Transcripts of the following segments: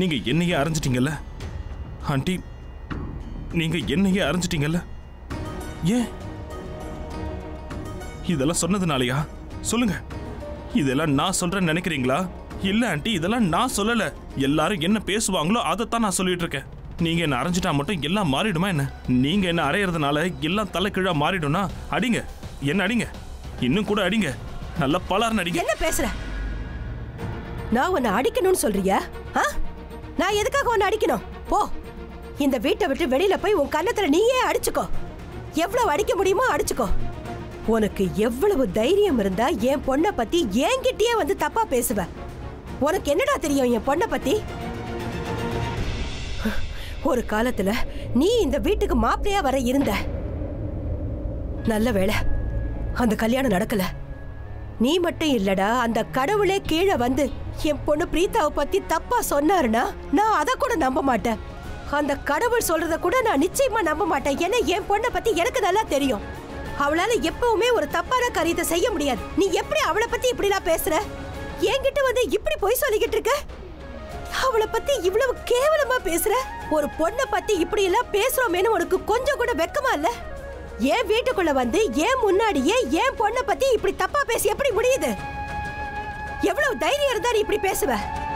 நீங்க என்னையே அரைஞ்சிட்டீங்கல்ல ஆண்டி, நீங்க என்னையே அரைஞ்சிட்டீங்கல்ல. ஏன் இதெல்லாம் சொன்னதுனாலயா? சொல்லுங்க, இதெல்லாம் நான் சொல்றேன்னு நினைக்கிறீங்களா? இல்ல ஆண்டி, இதெல்லாம் நான் சொல்லல. எல்லாரும் என்ன பேசுவாங்களோ அதைத்தான் நான் சொல்லிட்டு இருக்கேன். நீங்க என்ன அரைஞ்சிட்டா மட்டும் எல்லாம் மாறிடுமா என்ன? நீங்க என்ன அரையறதுனால எல்லாம் தலை கீழா மாறிடும்னா அடிங்க, என்ன அடிங்க, இன்னும் கூட அடிங்க, நல்லா பலார்னு அடிங்க. என்ன பேசுற? நான் உன்னை அடிக்கணும்னு சொல்றியா? நான் எதுக்காக உன்னை அடிக்கணும்? போ, இந்த வீட்டை விட்டு வெளியில போய் உன் கன்னத்துல நீயே அடிச்சுக்கோ. எவ்வளவு அடிக்க முடியுமோ அடிச்சுக்கோ. உனக்கு எவ்வளவு தைரியம் இருந்தா என் பொண்ணை பத்தி என்கிட்டயே வந்து தப்பா பேசுவ? உனக்கு என்னடா தெரியும் என் பொண்ணை பத்தி? ஒரு காலத்துல நீ இந்த வீட்டுக்கு மாப்பிளையா வர இருந்த. நல்ல வேளை அந்த கல்யாணம் நடக்கல. நீ மட்டும் இல்லடா, அந்த கடவுளே கீழே வந்து என் பொண்ணு பிரீதாவை பத்தி தப்பா சொன்னாருன்னா நான் அதை கூட நம்ப மாட்டேன். அந்த கடவுள் சொல்றத கூட நான் நிச்சயமா நம்ப மாட்டேன். ஏன்னா என் பொண்ணை பத்தி எனக்கு நல்லா தெரியும். அவளால எப்பவுமே ஒரு தப்பான காரியத்தை செய்ய முடியாது. நீ எப்படி அவளை பத்தி இப்படிலாம் பேசுற? என்கிட்ட வந்து இப்படி போய் சொல்லிக்கிட்டு இருக்க? அவளை பத்தி இவ்வளவு கேவலமா பேசுற? ஒரு பொண்ணை பத்தி இப்படி எல்லாம் பேசுறோமேனு உனக்கு கொஞ்சம் கூட வெக்கமா இல்ல? ஏன் வீட்டுக்குள்ள வந்து ஏன் முன்னாடியே ஏன் பொண்ணை பத்தி இப்படி தப்பா பேசி எப்படி முடியுது? எவ்வளவு தைரியம் இருந்தா நீ இப்படி பேசுவ?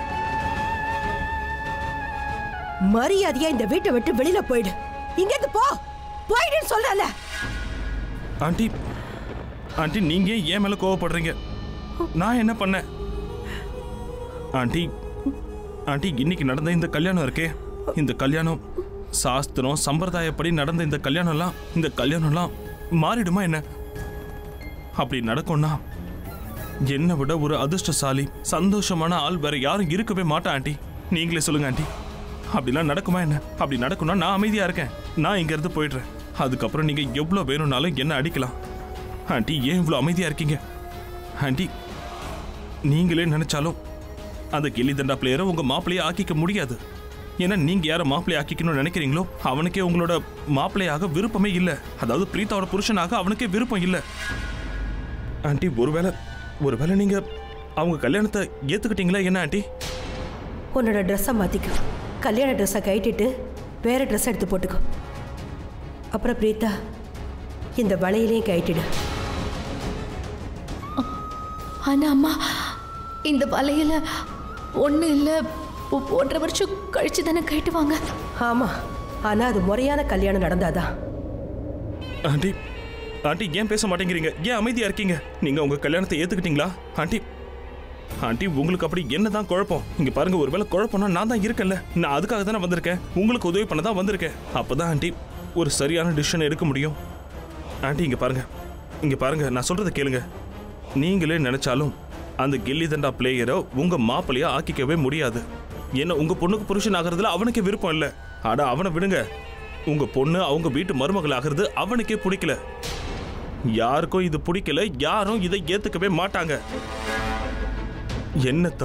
மரியாதையா இந்த வீட்டை விட்டு வெளியில போயிடு. இங்க இருந்து போ, போயிடுன்னு சொல்றல. ஆண்டி, ஆண்டி நீங்க ஏன் மேல கோவப்படுறீங்க? நான் என்ன பண்ணேன்? ஆண்டி, ஆண்டி இன்னைக்கு நடந்த இந்த கல்யாணம் இருக்கே, இந்த கல்யாணம் சாஸ்திரம் சம்பிரதாயப்படி நடந்த இந்த கல்யாணம்லாம் மாறிடுமா என்ன? அப்படி நடக்கும்னா என்னை விட ஒரு அதிர்ஷ்டசாலி சந்தோஷமான ஆள் வேற யாரும் இருக்கவே மாட்டா ஆண்டி. நீங்களே சொல்லுங்க ஆண்டி, அப்படிலாம் நடக்குமா என்ன? அப்படி நடக்கும்னா நான் அமைதியா இருக்கேன், நான் இங்க இருந்து போயிடுறேன். அதுக்கப்புறம் நீங்க எவ்வளவு வேணும்னாலும் என்ன அடிக்கலாம். ஆண்டி ஏன் இவ்வளவு அமைதியா இருக்கீங்க? ஆண்டி நீங்களே நினைச்சாலும் அந்த கில்லி தண்டா பிளேயரை உங்க மாப்பிள்ளையை ஆக்கிக்க முடியாது. ஏன்னா நீங்க யாரை மாப்பிள்ளையை ஆக்கிக்கணும்னு நினைக்கிறீங்களோ அவனுக்கே உங்களோட மாப்பிள்ளையாக விருப்பமே இல்லை. அதாவது பிரீதாவோட புருஷனாக அவனுக்கே விருப்பம் இல்லை. ஆண்டி ஒருவேளை நீங்க அவங்க கல்யாணத்தை ஏத்துக்கிட்டீங்களா என்ன ஆண்டி? உன்னோட ட்ரெஸ்ஸை மாத்திக்க, கல்யாண ட்ரெஸ்ஸை கைட்டிட்டு வேற ட்ரெஸ் எடுத்து போட்டுக்கோ. அப்புறம் பிரீதா இந்த வளையிலையும் கைட்டிடு. ஆனா அம்மா, இந்த வளையல ஒண்ணு இல்ல 1.5 வருஷம் கழிச்சு தானே கைட்டுவாங்க. ஆமா, ஆனா அது முறையான கல்யாணம் நடந்தாதான். ஆண்டி, ஆண்டி ஏன் பேச மாட்டேங்கிறீங்க? ஏன் அமைதியா இருக்கீங்க? நீங்க உங்க கல்யாணத்தை ஏத்துக்கிட்டீங்களா ஆண்டி? ஆண்டி உங்களுக்கு அப்படி என்னதான் குழப்பம்? இங்க பாருங்க, ஒருவேளை குழப்பம்னா நான் தான் இருக்கேன்ல. நான் அதுக்காக தானே வந்திருக்கேன், உங்களுக்கு உதவி பண்ண தான் வந்திருக்கேன். அப்பதான் ஆண்டி ஒரு சரியான டிசிஷன் எடுக்க முடியும். ஆண்டி இங்க பாருங்க, நான் சொல்றதை கேளுங்க. நீங்களே நினைச்சாலும் அந்த கில்லி தண்டா பிளேயரை உங்க மாப்பிள்ளையா ஆக்கிக்கவே முடியாது. ஏன்னா உங்க பொண்ணுக்கு புருஷன் ஆகிறதுல அவனுக்கு விருப்பம் இல்லை. ஆனா அவனை விடுங்க, உங்க பொண்ணு அவங்க வீட்டு மருமகள் ஆகிறது அவனுக்கே பிடிக்கல. யாருக்கும் இது பிடிக்கல, யாரும் இதை ஏத்துக்கவே மாட்டாங்க. என்ன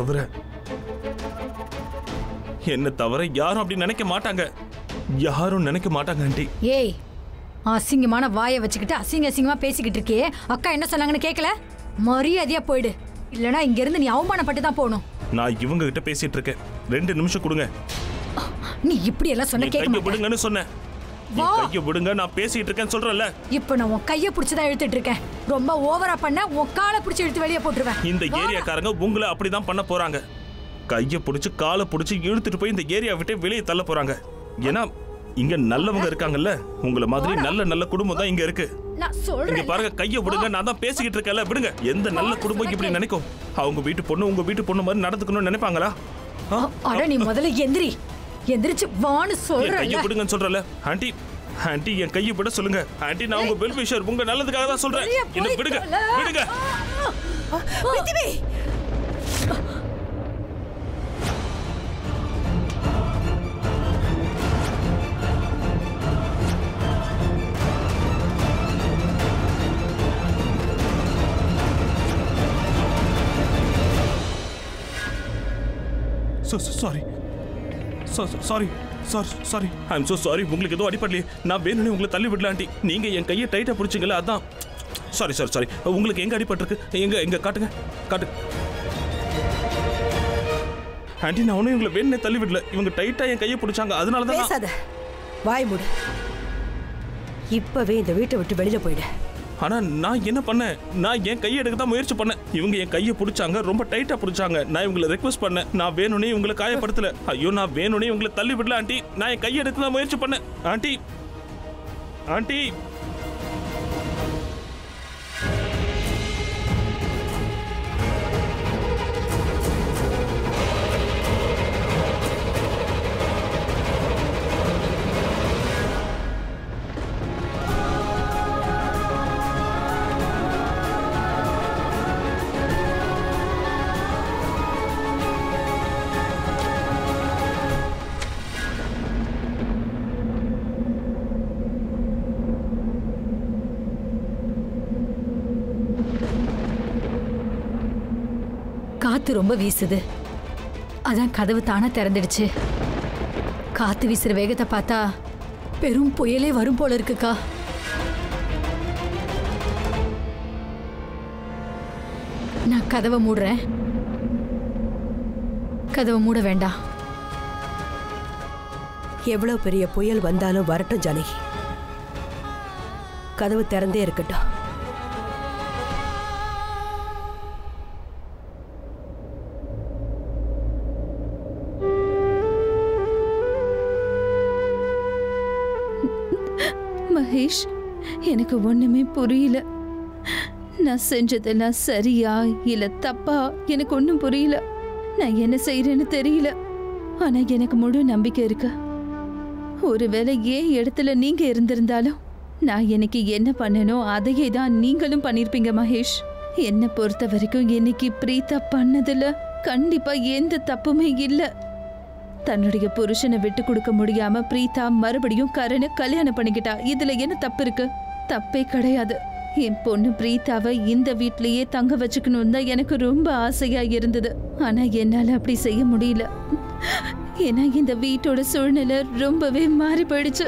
தவிர யாரும் அப்படி நினைக்க மாட்டாங்க. யாரும் நினைக்க மாட்டாங்க ஆண்டி. ஏய், அசிங்கமான வாயை வச்சுக்கிட்டு அசிங்கமா பேசிக்கிட்டு இருக்கியே. அக்கா என்ன சொன்னாங்கன்னு கேட்கல? மரியாதையா போயிடு, இல்லனா இங்க இருந்து நீ அவமானப்பட்டு தான் போகணும். நான் இவங்க கிட்ட பேசிட்டு இருக்கேன், 2 நிமிஷம் கொடுங்க. நீ இப்படி எல்லாம் சொன்ன கேட்க மாட்டேன். விடுங்கன்னு சொன்னேன். கையை விடுங்க, நான் பேசிட்டு இருக்கேன்னு சொல்றேன்ல. இப்போ நான் உன் கையை பிடிச்சுதான் இழுத்துட்டு இருக்கேன். ரொம்ப ஓவரா பண்ண உன் காலை பிடிச்சி இழுத்து வெளியே போட்டுருவேன். இந்த ஏரியாக்காரங்க உங்களை அப்படிதான் பண்ண போறாங்க. கையை பிடிச்சு காலை பிடிச்சு இழுத்துட்டு போய் இந்த ஏரியா விட்டு வெளியே தள்ள போறாங்க. ஏன்னா இங்க நல்லவங்க இருக்காங்கல்ல, உங்களை மாதிரி நல்ல குடும்பம் தான் இங்க இருக்கு. இங்க பாருங்க, கையை விடுங்க, நான் தான் பேசிக்கிட்டு இருக்கேன்ல, விடுங்க. எந்த நல்ல குடும்பம் இப்படி நினைக்கும்? அவங்க வீட்டு பொண்ணு உங்க வீட்டு பொண்ணு மாதிரி நடந்துக்கணும்னு நினைப்பாங்களா? அட நீ முதல்ல எந்திரிச்சு வான்னு சொல்றேன். கையை விடுங்கன்னு சொல்றல. ஆண்டி என் கையை விட சொல்லுங்க. ஆண்டி நான் உங்க வெல்விஷர், உங்க நல்லதுக்காக தான் சொல்றேன். என்ன விடுங்க. சாரி. I'm so sorry. உங்களுக்கு ஏதோ அடிப்படலையே, நான் வேணும்னே உங்களை தள்ளி விடல ஆண்டி. நீங்க என் கையை டைட்டா பிடிச்சிங்களா, அதான். சாரி. உங்களுக்கு எங்க அடிபட்டிருக்கு? எங்க காட்டுங்க. ஆண்டி நான் ஒன்றும் இவங்களை வேணுனே தள்ளி விடல. இவங்க டைட்டா என் கையை பிடிச்சாங்க, அதனால தான் பேசாத, வாய் மூடு. இப்பவே இந்த வீட்டை விட்டு வெளியில போயிடு. ஆனா நான் என்ன பண்ணேன்? நான் என் கையை எடுக்க தான் முயற்சி பண்ணேன். இவங்க என் கையை பிடிச்சாங்க, ரொம்ப டைட்டா பிடிச்சாங்க. நான் இவங்களை ரெக்வஸ்ட் பண்ணேன், நான் வேணும்னே இவங்களை காயப்படுத்தல. ஐயோ நான் வேணும்னே இவங்களை தள்ளி விடல ஆண்டி. நான் என் கையை எடுக்க தான் முயற்சி பண்ணேன். ஆண்டி ஆண்டி காத்து ரொம்ப வீசுது, அதான் கதவு தானா திறந்துடுச்சு. காத்து வீசுற வேகத்தை பார்த்தா பெரும் புயலே வரும் போல இருக்குக்கா. நான் கதவை மூடுறேன். கதவை மூட வேண்டாம். எவ்வளவு பெரிய புயல் வந்தாலும் வரட்டும் ஜானகி, கதவு திறந்தே இருக்கட்டும். மகேஷ், எனக்கு ஒண்ணுமே புரியல. நான் செஞ்சதெல்லாம் சரியா இல்ல தப்பா எனக்கு ஒன்றும் புரியல. நான் என்ன செய்யறேன்னு தெரியல. ஆனா எனக்கு முழு நம்பிக்கை இருக்கு. ஒருவேளை ஏன் இடத்துல நீங்க இருந்திருந்தாலும் நான் எனக்கு என்ன பண்ணனோ அதையே தான் நீங்களும் பண்ணிருப்பீங்க மகேஷ். என்னை பொறுத்த வரைக்கும் இன்னைக்கு பிரீதா பண்ணதுல கண்டிப்பா எந்த தப்புமே இல்லை. தன்னுடைய புருஷனை விட்டு கொடுக்க முடியாம பிரீதா மறுபடியும் கரனை கல்யாணம் பண்ணிக்கிட்டா. இதுல என்ன தப்பு இருக்கு? தப்பே கிடையாது. என் பொண்ணு பிரீதாவை இந்த வீட்லயே தங்க வச்சுக்கணும் தான் எனக்கு ரொம்ப ஆசையா இருந்தது. ஆனா என்னால அப்படி செய்ய முடியல. ஏன்னா இந்த வீட்டோட சூழ்நிலை ரொம்பவே மாறி போயிடுச்சு.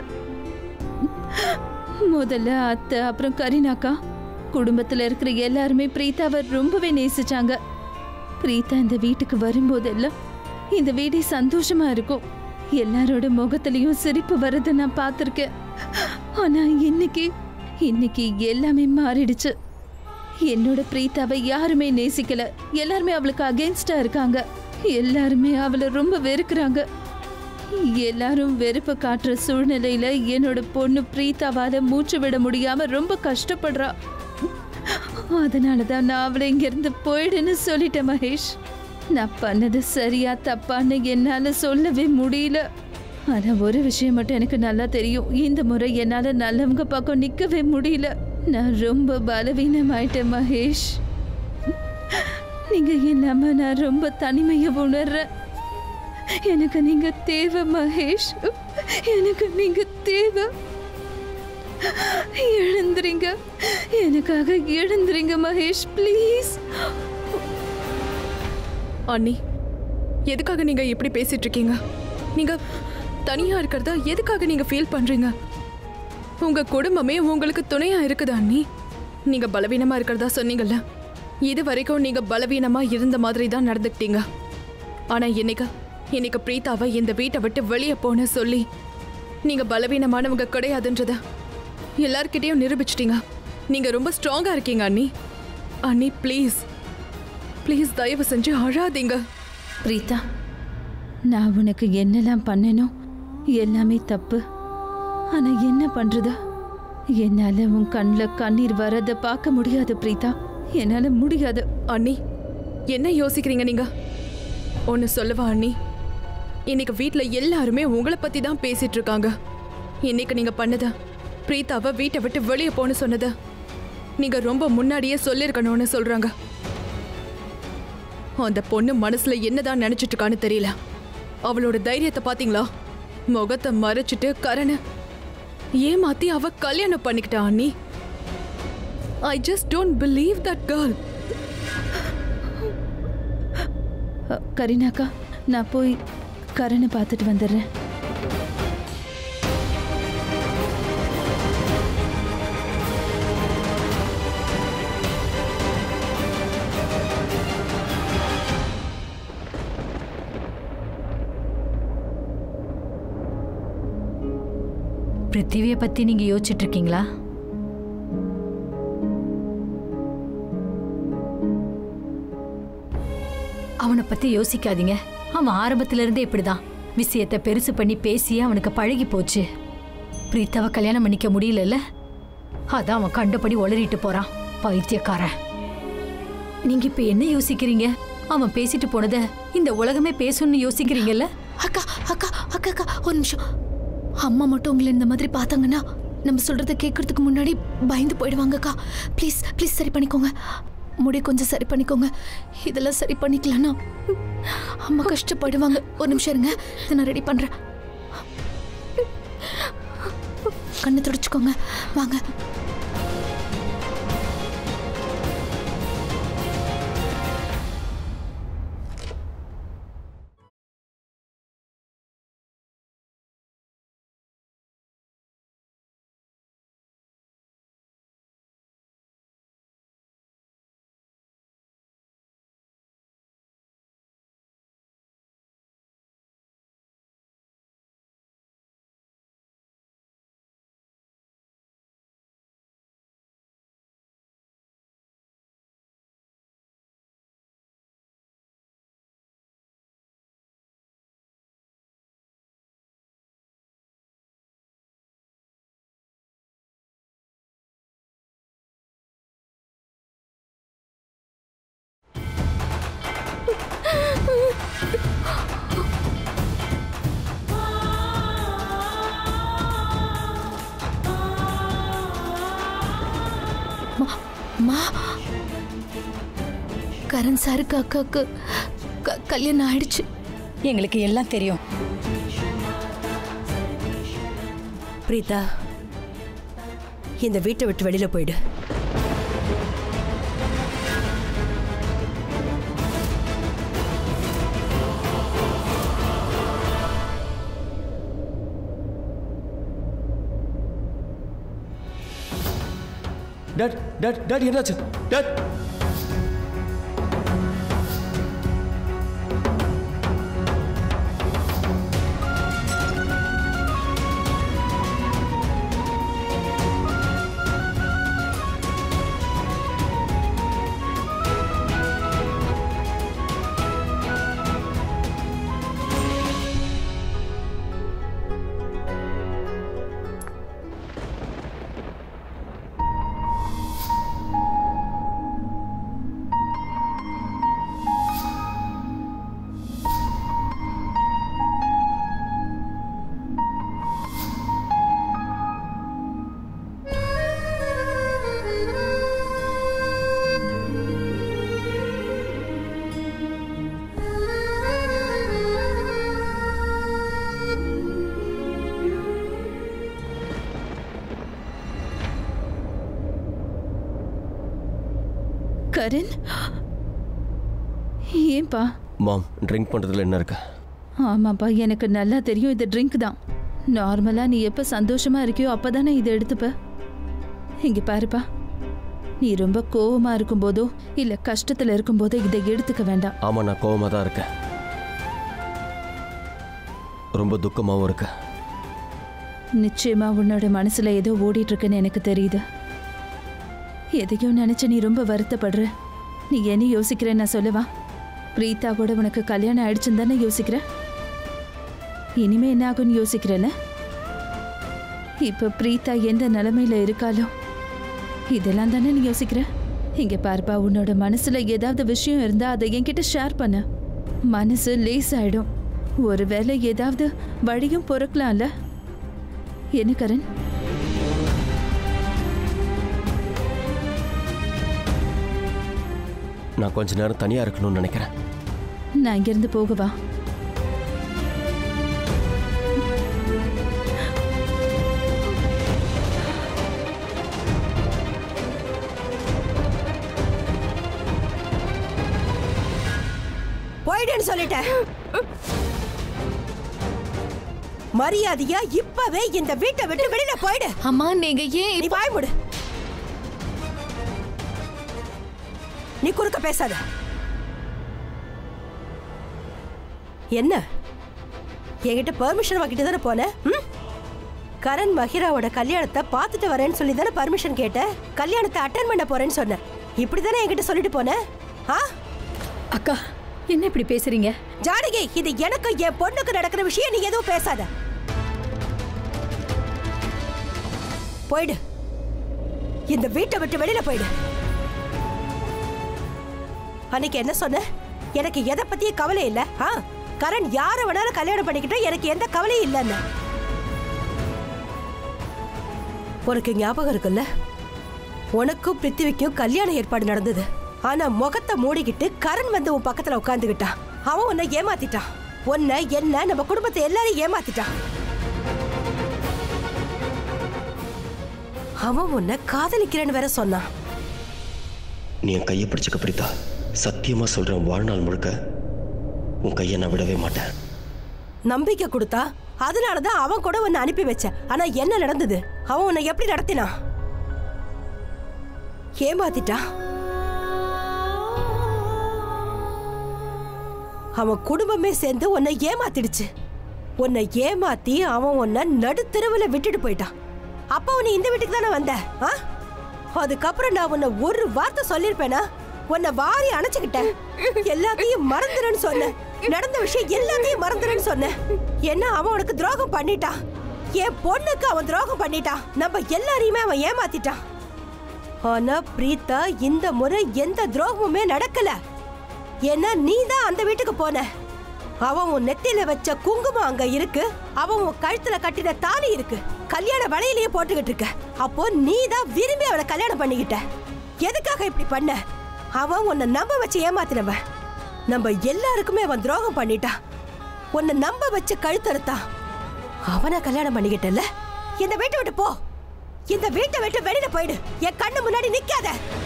முதல்ல அத்தை, அப்புறம் கரீனாக்கா, குடும்பத்துல இருக்கிற எல்லாருமே பிரீதாவை ரொம்பவே நேசிச்சாங்க. பிரீதா இந்த வீட்டுக்கு வரும்போதெல்லாம் இந்த வீடே சந்தோஷமா இருக்கும். எல்லாரோட முகத்திலையும் சிரிப்பு வரதை நான் பார்த்திருக்கேன். ஆனா இன்னைக்கு எல்லாமே மாறிடுச்சு. என்னோட பிரீதாவை யாருமே நேசிக்கல. எல்லாருமே அவளுக்கு அகெயின்ஸ்டா இருக்காங்க. எல்லாருமே அவளை ரொம்ப வெறுக்கிறாங்க. எல்லாரும் வெறுப்பு காட்டுற சூழ்நிலையில என்னோட பொண்ணு பிரீதாவால மூச்சு விட முடியாம ரொம்ப கஷ்டப்படுறா. அதனாலதான் நான் அவளை இங்கிருந்து போயிடுன்னு சொல்லிட்டேன் மகேஷ். நான் பண்ணது சரியா தப்பான்னு என்னால சொல்லவே முடியல. ஆனா ஒரு விஷயம் மட்டும் எனக்கு நல்லா தெரியும். இந்த முறை என்னால நல்லவங்க பக்கம் நிக்கவே முடியல. நான் ரொம்ப பலவீனமாயிட்டேன் மகேஷ். நீங்க இல்லாம நான் ரொம்ப தனிமையை உணர்றேன். எனக்கு நீங்க தேவை மகேஷ். எனக்கு நீங்க தேவை. எழுந்துறீங்க, எனக்காக எழுந்துறீங்க மகேஷ், ப்ளீஸ். அண்ணி, எதுக்காக நீங்க இப்படி பேசிட்டு இருக்கீங்க? நீங்க தனியா இருக்கிறதா எதுக்காக நீங்க ஃபீல் பண்றீங்க? உங்க குடும்பமே உங்களுக்கு துணையா இருக்குதா அண்ணி? நீங்க பலவீனமா இருக்கிறதா சொன்னீங்கல்ல, இது வரைக்கும் நீங்க பலவீனமா இருந்த மாதிரி தான் நடந்துக்கிட்டீங்க. ஆனா இன்னைக்கு பிரீதாவை இந்த வீட்டை விட்டு வெளியே போன சொல்லி நீங்க பலவீனமானவங்க கிடையாதுன்றத எல்லார்கிட்டையும் நிரூபிச்சிட்டீங்க. நீங்க ரொம்ப ஸ்ட்ராங்கா இருக்கீங்க அண்ணி. அண்ணி ப்ளீஸ் ப்ளீஸ் தயவு செஞ்சு அழாதீங்க. பிரீதா, நான் உனக்கு என்னெல்லாம் பண்ணனோ எல்லாமே தப்பு. ஆனா என்ன பண்றது? என்னால உன் கண்ணில் கண்ணீர் வரத பார்க்க முடியாது பிரீதா. என்னால முடியாது. அண்ணி, என்ன யோசிக்கிறீங்க நீங்க? ஒன்னு சொல்லவா அண்ணி? இன்னைக்கு வீட்டுல எல்லாருமே உங்களை பத்தி தான் பேசிட்டு இருக்காங்க. இன்னைக்கு நீங்க பண்ணத, பிரீதாவை வீட்டை விட்டு வெளியே போன்னு சொன்னத நீங்க ரொம்ப முன்னாடியே சொல்லிருக்கணும்னு சொல்றாங்க. அந்த பொண்ணு மனசுல என்னதான் நினைச்சிட்டு இருக்கான்னு தெரியல. அவளோட தைரியத்தை பாத்தீங்களா? முகத்தை மறைச்சிட்டு கரண ஏமாத்தி அவ கல்யாணம் பண்ணிக்கிட்டா அண்ணி. I just don't believe that girl. கரீனாக்கா, நான் போய் கரனை பார்த்துட்டு வந்துடுறேன். பிருத்திவியை பத்தி நீங்க யோசிச்சுட்டு இருக்கீங்களா? அவனை பத்தி யோசிக்காதீங்க. அவன் ஆரம்பத்துல இருந்தே இப்படிதான். விஷயத்தை பெருசு பண்ணி பேசி அவனுக்கு பழகி போச்சு. பிரீத்தாவை கல்யாணம் பண்ணிக்க முடியலல்ல, அதான் அவன் கண்டபடி உளறிட்டு போறான். பைத்தியக்காரன். நீங்க இப்ப என்ன யோசிக்கிறீங்க? அவன் பேசிட்டு போனத இந்த உலகமே பேசணும்னு யோசிக்கிறீங்கல்ல? அக்கா அக்கா அக்கா அக்கா ஒரு நிமிஷம். அம்மா மட்டும் உங்களை இந்த மாதிரி பார்த்தாங்கன்னா நம்ம சொல்றதை கேட்கறதுக்கு முன்னாடி பயந்து போயிடுவாங்கக்கா. ப்ளீஸ் ப்ளீஸ் சரி பண்ணிக்கோங்க. முடி கொஞ்சம் சரி பண்ணிக்கோங்க. இதெல்லாம் சரி பண்ணிக்கலன்னா அம்மா கஷ்டப்படுவாங்க. ஒரு நிமிஷம் இருங்க, இதை நான் ரெடி பண்றேன். கண்ணை துடைச்சுக்கோங்க. வாங்க. கரண் சாருக்கு அக்காக்கு கல்யாணம் ஆயிடுச்சு. எங்களுக்கு எல்லாம் தெரியும். பிரீதா, இந்த வீட்டை விட்டு வெளியில போயிடு. டாட் டாட் டாட் என்னாச்சு? டாட் கரண், ஏன்பா? மாம், ட்ரிங்க் பண்ணுறதுல என்ன இருக்கு? ஆமாப்பா, எனக்கு நல்லா தெரியும் இது ட்ரிங்க் தான். நார்மலாக நீ எப்போ சந்தோஷமாக இருக்கியோ அப்போ தானே இதை எடுத்துப்ப. இங்கே பாருப்பா, நீ ரொம்ப கோவமாக இருக்கும்போதோ இல்லை கஷ்டத்தில் இருக்கும்போதோ இதை எடுத்துக்க வேண்டாம். ஆமாம், நான் கோவமாக தான் இருக்கேன். ரொம்ப துக்கமாகவும் இருக்கு. நிச்சயமாக உன்னோட மனசில் ஏதோ ஓடிட்டுருக்குன்னு எனக்கு தெரியுது. எதையும் நினச்சி நீ ரொம்ப வருத்தப்படுற. நீ என்ன யோசிக்கிறேன்னு நான் சொல்லவா? பிரீத்தாவோட உனக்கு கல்யாணம் ஆயிடுச்சுன்னு தானே யோசிக்கிற. இனிமே என்ன ஆகும்னு யோசிக்கிறல. இப்போ பிரீத்தா எந்த நிலைமையில இருக்காளோ இதெல்லாம் தானே நீ யோசிக்கிற. இங்கே பார்ப்பா, உன்னோட மனசில் ஏதாவது விஷயம் இருந்தால் அதை என்கிட்ட ஷேர் பண்ண. மனசு லேஸ் ஆகிடும். ஒருவேளை ஏதாவது வழியும் பொறுக்கலாம்ல. என்ன கரண்? நான் கொஞ்ச நேரம் தனியாக இருக்கணும்னு நினைக்கிறேன். நான் இங்கேருந்து போகவா? போயிடுன்னு சொல்லிட்டேன். மரியாதையா இப்பவே இந்த வீட்டை விட்டு வெளியில போயிடு. அம்மா, நீங்க ஏன் நீ வாய் மூடு. நீ குறுக்க பேசாத. என்ன என்கிட்ட பெர்மிஷன் வாங்கிட்டு தானே போன? கரண் மஹிராவோட கல்யாணத்தை பார்த்துட்டு வரேன்னு சொல்லி தானே பர்மிஷன் கேட்டேன். கல்யாணத்தை அட்டென்ட் பண்ண போறேன்னு சொன்னேன். இப்படிதானே என்கிட்ட சொல்லிட்டு போனேன். அக்கா என்ன இப்படி பேசுறீங்க? ஜானகி, இது எனக்கு என் பொண்ணுக்கு நடக்கிற விஷயம், நீ எதுவும் பேசாத. போயிடு, இந்த வீட்டை விட்டு வெளியில போயிடு. அன்னைக்கு என்ன சொன்ன? எனக்கு எதை பத்தியும் கவலை இல்ல. கரண் யார வேணாலும் கல்யாணம் பண்ணிக்கிட்டோம், எனக்கு எந்த கவலையும் இல்லைன்னு. உனக்கு ஞாபகம் இருக்குல்ல, உனக்கும் பிருத்திவிக்கும் கல்யாண ஏற்பாடு நடந்தது. ஆனா முகத்தை மூடிக்கிட்டு கரண் வந்து உன் பக்கத்துல உட்கார்ந்துகிட்டான். அவன் உன்னை ஏமாத்திட்டான். உன்னை, என்ன, நம்ம குடும்பத்தை எல்லாரையும் ஏமாத்திட்டான். அவன் உன்னை காதலிக்கிறேன்னு வேற சொன்னான். நீ என் கையை பிடிச்சுக்க பிரித்தா, சத்தியமா சொல்றேன், வாழ்நாள் முழுக்க உன் கையை நான் விடவே மாட்டேன். நம்பிக்கை கொடுத்தா, அதனாலதான் அவன் கூட உன்னை அனுப்பி வச்ச. ஆனா என்ன நடந்தது? அவன் உன்னை எப்படி நடத்தினான்? ஏமாத்திட்டான். அவன் குடும்பமே சேர்ந்து உன்னை ஏமாத்திடுச்சு. உன்னை ஏமாத்தி அவன் உன்னை நடுத்தெருவுல விட்டுட்டு போயிட்டான். அப்ப உன்னை இந்த வீட்டுக்கு தானே வந்த? அதுக்கப்புறம் நான் உன்னை ஒரு வார்த்தை சொல்லிருப்பேனா? உன்னை வாரி அணைச்சுக்கிட்டேன். எல்லாத்தையும் மறந்துடுன்னு சொன்னேன். நடந்த விஷயம் எல்லாத்தையும் மறந்துடுன்னு சொன்னேன். என்ன அவன் உனக்கு துரோகம் பண்ணிட்டான். என் பொண்ணுக்கு அவன் துரோகம் பண்ணிட்டான். நம்ம எல்லாரையுமே அவன் ஏமாத்திட்டான். ஆனா பிரீத்தா, இந்த முறை எந்த துரோகமுமே நடக்கல. ஏன்னா நீ தான் அந்த வீட்டுக்கு போன. அவன் உன் நெத்தியில வச்ச குங்குமம் அங்க இருக்கு. அவன் உன் கழுத்துல கட்டின தாலி இருக்கு. கல்யாண வளையிலேயே போட்டுக்கிட்டு இருக்க. அப்போ நீ தான் விரும்பி அவளை கல்யாணம் பண்ணிக்கிட்ட. எதுக்காக இப்படி பண்ண? அவன் உன்னை நம்ப வச்சு ஏமாத்தினவன். நம்ம எல்லாருக்குமே அவன் துரோகம் பண்ணிட்டான். உன்னை நம்ப வச்சு கழுத்தறுத்தான். அவனை கல்யாணம் பண்ணிக்கிட்டல. இந்த வீட்டை விட்டு போ. இந்த வீட்டை விட்டு வெளியில போயிடு. என் கண்ணு முன்னாடி நிக்காத.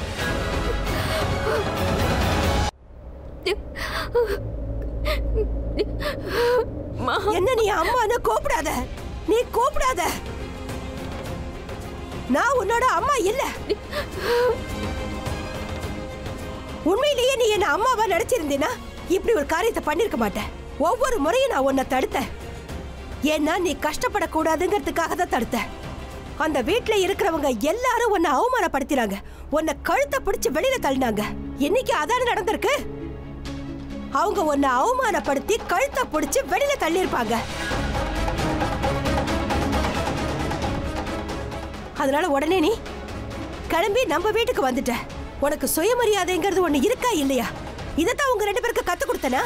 என்ன நீ அம்மான்னு கூப்பிடாத. நீ கூப்பிடாத. நான் உன்னோட அம்மா இல்ல. உண்மையிலேயே நீ என்ன அம்மாவா நினைச்சிருந்தீனா இப்படி ஒரு காரியத்தை பண்ணிருக்க மாட்டேன். ஒவ்வொரு முறையும் நான் உன்னை தடுத்தேன். ஏன்னா நீ கஷ்டப்படக்கூடாதுங்கிறதுக்காக தான் தடுத்தேன். அந்த வீட்டுல இருக்கிறவங்க எல்லாரும் உன்னை அவமானப்படுத்தினாங்க. உன்னை கழுத்தை பிடிச்சு வெளியில தள்ளினாங்க. இன்னைக்கு அதான நடந்திருக்கு. அவங்க உன்னை அவமானப்படுத்தி கழுத்தை பிடிச்சு வெளியில தள்ளியிருப்பாங்க. அதனால உடனே நீ கிளம்பி நம்ம வீட்டுக்கு வந்துட்ட. உனக்கு சுயமரியாதைங்கிறது ஒண்ணு இருக்கா இல்லையா? இதைத்தான் உங்க ரெண்டு பேருக்கு கத்து கொடுத்தனா?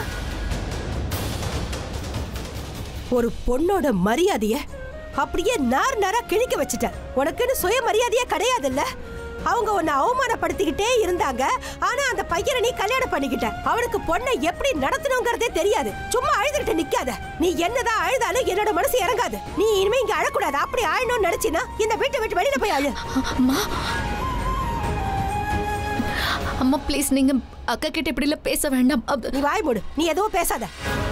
ஒரு பொண்ணோட மரியாதைய அப்படியே நார் நாரா கிழிக்க வச்சுட்ட. உனக்குன்னு சுயமரியாதையே கிடையாதுல்ல. அவங்க உன்னை அவமானப்படுத்திக்கிட்டே இருந்தாங்க. ஆனா அந்த பையனை நீ கல்யாணம் பண்ணிக்கிட்ட. அவனுக்கு பொண்ணை எப்படி நடத்தணுங்கிறதே தெரியாது. சும்மா அழுதுகிட்டு நிக்காத. நீ என்னதான் அழுதாலும் என்னோட மனசு இறங்காது. நீ இனிமே இங்க அழக்கூடாது. அப்படி அழணும்னு நினைச்சினா இந்த வீட்டை விட்டு வெளியில போய் அழு. அம்மா, அம்மா ப்ளீஸ், நீங்க அக்கா கிட்ட இப்படி எல்லாம் பேச வேண்டாம். நீ வாய் மூடு. நீ எதுவும் பேசாத.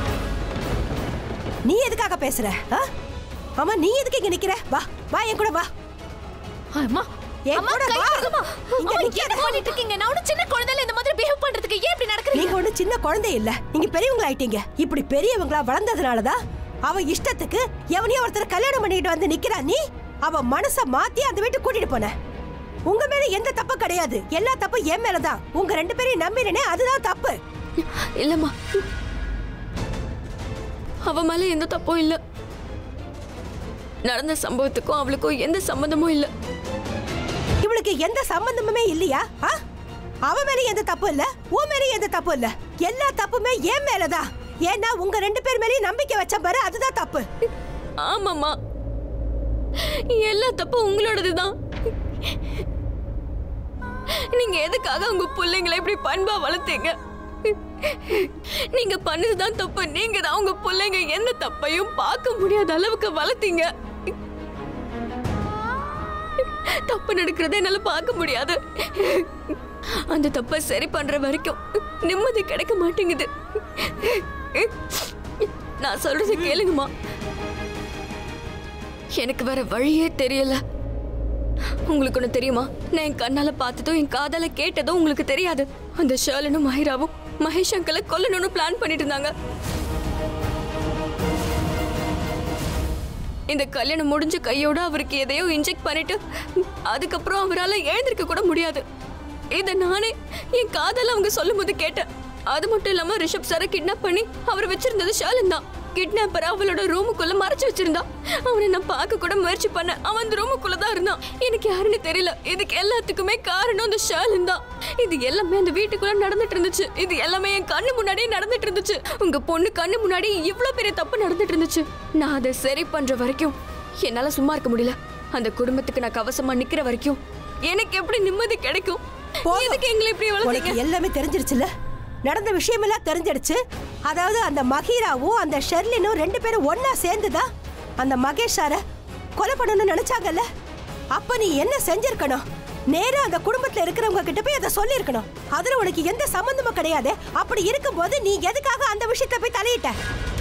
நீ எதுக்காக பேசுற? ஆமா, நீ எதுக்கு இங்க நிக்கிற? வா வா, என் கூட வா. அம்மா, அம்மா கை கொடுமா. இங்க என்ன பண்ணிட்டு இருக்கீங்க? நான் ஒரு சின்ன குழந்தைல இந்த மாதிரி பிஹேவ் பண்றதுக்கு ஏன் இப்படி நடக்குறீங்க? நீங்க ஒண்ணு சின்ன குழந்தை இல்ல. நீங்க பெரியவங்க ஆயிட்டீங்க. இப்படி பெரியவங்களா வளர்ந்ததுனாலதான் அவ இஷ்டத்துக்கு எவனையோ ஒருத்தர் கல்யாணம் பண்ணிட்டு வந்து நிக்கிறா. நீ அவ மனச மாத்தி அந்த வீட்டுக்கு கூட்டிட்டு போன. உங்க மேல எந்த தப்பு கிடையாது. எல்லா தப்பு என் மேலதான். உங்க ரெண்டு பேரையும் நம்பினே, அதுதான் தப்பு. இல்லம்மா, அவ மேல எந்த தப்பும் இல்ல. நடந்த சம்பவத்துக்கும் அவளுக்கும் எந்த சம்பந்தமும் இல்ல. இவளுக்கு எந்த சம்பந்தமுமே இல்லையா? அவ மேல எந்த தப்பு இல்ல, உன் மேல எந்த தப்பு இல்ல. எல்லா தப்புமே என் மேலதான். ஏன்னா உங்க ரெண்டு பேர் மேலயும் நம்பிக்கை வச்ச பாரு, அதுதான் தப்பு. ஆமாம்மா, எல்லா தப்பும் உங்களோடதுதான். நீங்க எதுக்காக உங்க பிள்ளைங்களை இப்படி பண்பா வளர்த்தீங்க? நீங்க பண்ணதுதான் தப்பு. நீங்க தான் உங்க பிள்ளைங்க எந்த தப்பையும் பார்க்க முடியாத அளவுக்கு வளர்த்தீங்க. தப்பு நடக்கிறத என்னால பார்க்க முடியாது. அந்த தப்பை சரி பண்ற வரைக்கும் நிம்மதி கிடைக்க மாட்டேங்குது. நான் சொல்றது கேளுங்கம்மா. எனக்கு வேற வழியே தெரியல. உங்களுக்கு ஒண்ணு தெரியுமா? நான் என் கண்ணால பார்த்ததும் என் காதால கேட்டதும் உங்களுக்கு தெரியாது. அந்த ஷர்லனும் மஹிராவும் மகேஷ் அங்கிளை கொல்லணும்னு பிளான் பண்ணிட்டு இருந்தாங்க. இந்த கல்யாணம் முடிஞ்ச கையோட அவருக்கு எதையோ இன்ஜெக்ட் பண்ணிட்டு அதுக்கப்புறம் அவரால் எழுந்திருக்க கூட முடியாது. இதை நானே என் காதல அவங்க சொல்லும் போது கேட்டேன். அது மட்டும் இல்லாம ரிஷப் சாரை கிட்னாப் பண்ணி அவர் வச்சிருந்தது ஷாலின் தான். கிட்னாப்பர் அவளோட ரூமுக்குள்ள மறைச்சு வச்சிருந்தான். அவனை நான் பார்க்க கூட முயற்சி பண்ண, அவன் அந்த ரூமுக்குள்ள தான் இருந்தான். எனக்கு யாருன்னு தெரியல. இதுக்கு எல்லாத்துக்குமே காரணம் அந்த ஷாலின் தான். இது எல்லாமே அந்த வீட்டுக்குள்ள நடந்துட்டு இருந்துச்சு. இது எல்லாமே என் கண்ணு முன்னாடியே நடந்துட்டு இருந்துச்சு. உங்க பொண்ணு கண்ணு முன்னாடி இவ்வளவு பெரிய தப்பு நடந்துட்டு இருந்துச்சு. நான் அதை சரி பண்ற வரைக்கும் என்னால சும்மா இருக்க முடியல. அந்த குடும்பத்துக்கு நான் கவசமா நிக்கிற வரைக்கும் எனக்கு எப்படி நிம்மதி கிடைக்கும்? எதுக்கு எங்களை இப்படி வளர்த்தீங்க? எல்லாமே தெரிஞ்சிருச்சுல, நடந்த விஷயம் எல்லாம் தெரிஞ்சிடுச்சு. அதாவது அந்த மஹீராவும் அந்த ஷெர்லினும் 2 பேரும் ஒன்னா சேர்ந்துதான் அந்த மகேஷ் சார கொலை பண்ணணும்னு நினைச்சாங்கல்ல. அப்ப நீ என்ன செஞ்சிருக்கணும்? நேரா அந்த குடும்பத்துல இருக்கிறவங்க கிட்ட போய் அதை சொல்லிருக்கணும். அதுல உனக்கு எந்த சம்பந்தமும் கிடையாது. அப்படி இருக்கும்போது நீ எதுக்காக அந்த விஷயத்தை போய் தலையிட்ட?